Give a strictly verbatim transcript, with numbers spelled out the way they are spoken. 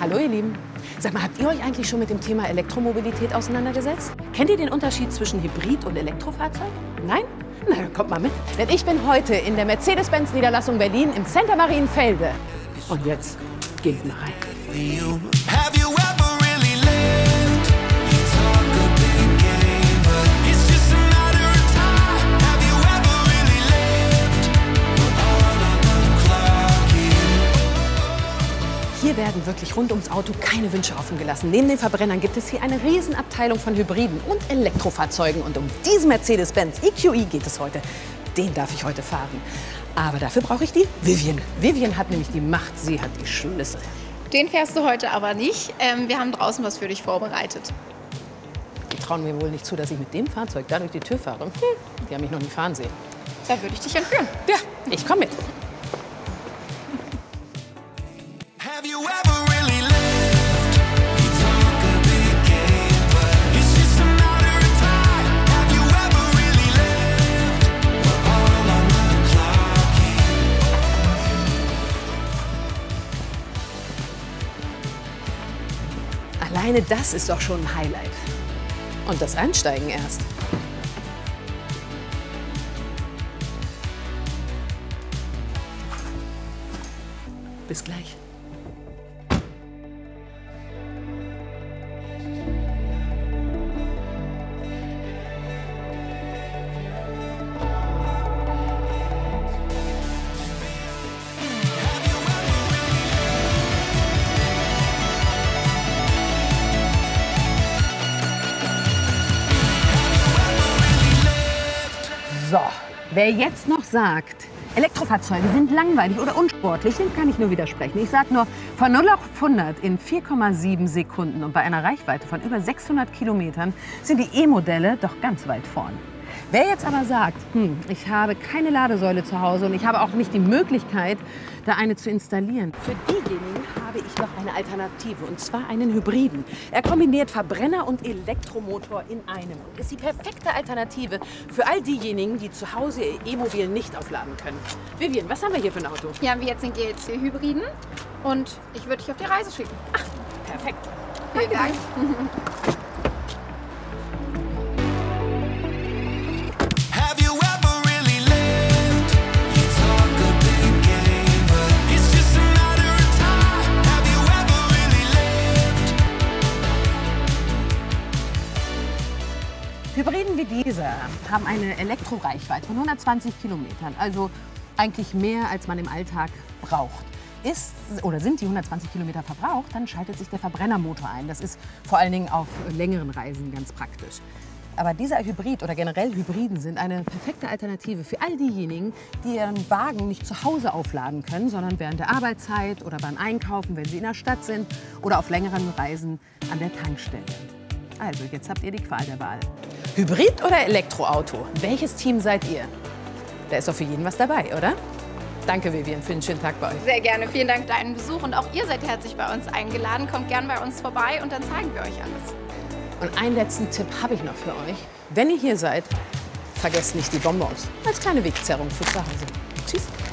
Hallo ihr Lieben. Sag mal, habt ihr euch eigentlich schon mit dem Thema Elektromobilität auseinandergesetzt? Kennt ihr den Unterschied zwischen Hybrid- und Elektrofahrzeug? Nein? Na, dann kommt mal mit. Denn ich bin heute in der Mercedes-Benz-Niederlassung Berlin im Center Marienfelde. Und jetzt gehen wir mal rein. Have you ever really lived? You talk a big game, but it's just a matter of time. Have you ever really lived? We're all on the clock here. Hier werden wirklich rund ums Auto keine Wünsche offen gelassen. Neben den Verbrennern gibt es hier eine Riesenabteilung von Hybriden und Elektrofahrzeugen. Und um diesen Mercedes-Benz E Q E geht es heute. Den darf ich heute fahren. Aber dafür brauche ich die Vivian. Vivian hat nämlich die Macht, sie hat die Schlüssel. Den fährst du heute aber nicht. Ähm, wir haben draußen was für dich vorbereitet. Die trauen mir wohl nicht zu, dass ich mit dem Fahrzeug da durch die Tür fahre. Hm, die haben mich noch nie fahren sehen. Da würde ich dich entführen. Ja, ich komme mit. Have you ever really lived? You talk a big game, but it's just a matter of time. Have you ever really lived? We're all on the clock here. Alleine das ist doch schon ein Highlight. Und das Einsteigen erst. Bis gleich. So, wer jetzt noch sagt, Elektrofahrzeuge sind langweilig oder unsportlich, dem kann ich nur widersprechen. Ich sage nur, von null auf hundert in vier Komma sieben Sekunden und bei einer Reichweite von über sechshundert Kilometern sind die E-Modelle doch ganz weit vorn. Wer jetzt aber sagt, hm, ich habe keine Ladesäule zu Hause und ich habe auch nicht die Möglichkeit, da eine zu installieren, für diejenigen habe ich noch eine Alternative, und zwar einen Hybriden. Er kombiniert Verbrenner und Elektromotor in einem und ist die perfekte Alternative für all diejenigen, die zu Hause ihr E-Mobil nicht aufladen können. Vivian, was haben wir hier für ein Auto? Hier haben wir jetzt den G L C-Hybriden und ich würde dich auf die Reise schicken. Ach, perfekt. Vielen Dank. Have you ever really lived? You talk a big game, but it's just a matter of time. Have you ever really lived? Hybriden wie dieser haben eine Elektroreichweite von hundertzwanzig Kilometern, also eigentlich mehr, als man im Alltag braucht. Ist oder sind die hundertzwanzig Kilometer verbraucht, dann schaltet sich der Verbrennermotor ein. Das ist vor allen Dingen auf längeren Reisen ganz praktisch. Aber dieser Hybrid oder generell Hybriden sind eine perfekte Alternative für all diejenigen, die ihren Wagen nicht zu Hause aufladen können, sondern während der Arbeitszeit oder beim Einkaufen, wenn sie in der Stadt sind oder auf längeren Reisen an der Tankstelle. Also, jetzt habt ihr die Qual der Wahl. Hybrid oder Elektroauto? Welches Team seid ihr? Da ist doch für jeden was dabei, oder? Danke, Vivian, für einen schönen Tag bei euch. Sehr gerne. Vielen Dank für deinen Besuch und auch ihr seid herzlich bei uns eingeladen. Kommt gern bei uns vorbei und dann zeigen wir euch alles. Und einen letzten Tipp habe ich noch für euch. Wenn ihr hier seid, vergesst nicht die Bonbons. Als kleine Wegzerrung für zu Hause. Tschüss.